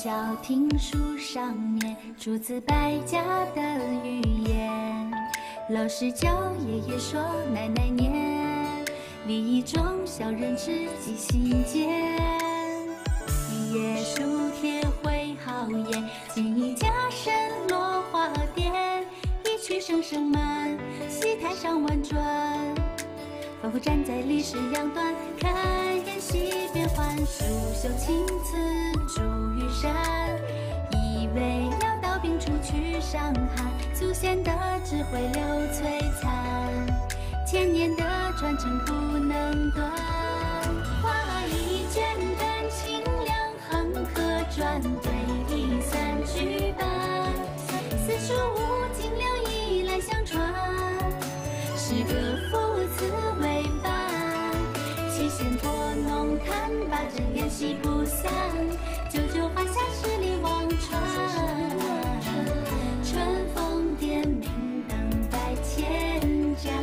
小听书上面出自百家的语言。老师教爷爷说，奶奶念，礼仪中小人之记心间。一叶书帖会好言，建议加深落花点。一曲声声慢，戏台上婉转，仿佛站在历史两端，看沿溪变幻，书袖青瓷竹雨山。以为要刀兵出去伤寒，祖先的智慧留璀璨，千年的传承不能断。画一卷丹青两行可转，对弈三句半，四书五经六艺来相传，诗歌赋词为伴，七弦拨弄看把针联系不散，九九华夏十里望穿，春风点明灯百千盏。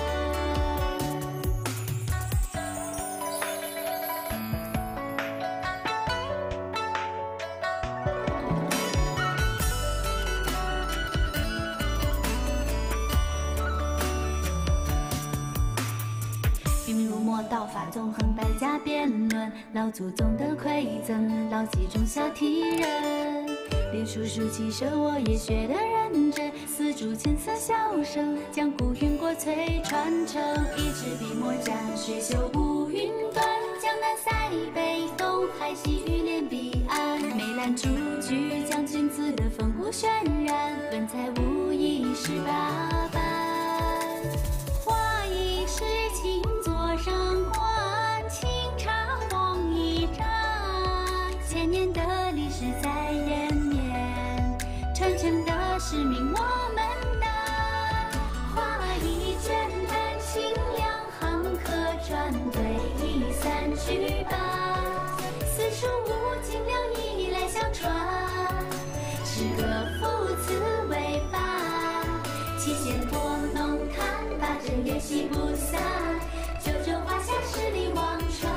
云如墨，道法纵横，百家辩论，老祖宗的馈赠，牢记中小体人。练书书七声，我也学得认真，丝竹琴瑟笑声，将古韵国粹传承。一支笔墨沾水袖乌云端，江南塞北，东海西域连彼岸。梅兰竹菊将君子的风骨渲染，文采武艺十八般。画一诗情座上观，清茶红一盏，千年的历史在延绵，传承的使命我们担。画一卷丹青两行可转，对弈三句半，四书五经六艺来相传，诗歌赋词为伴，七弦拨弄看把针联系不散，九九华夏十里望穿，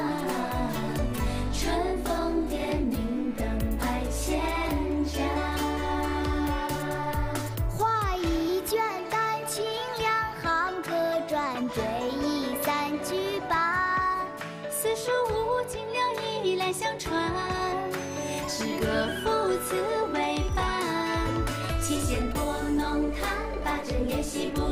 春风点明灯百千盏。 画一卷丹青两行可转，对弈三句半， 四书五经六艺来相传，诗歌赋词为伴，七弦拨弄看把针联系不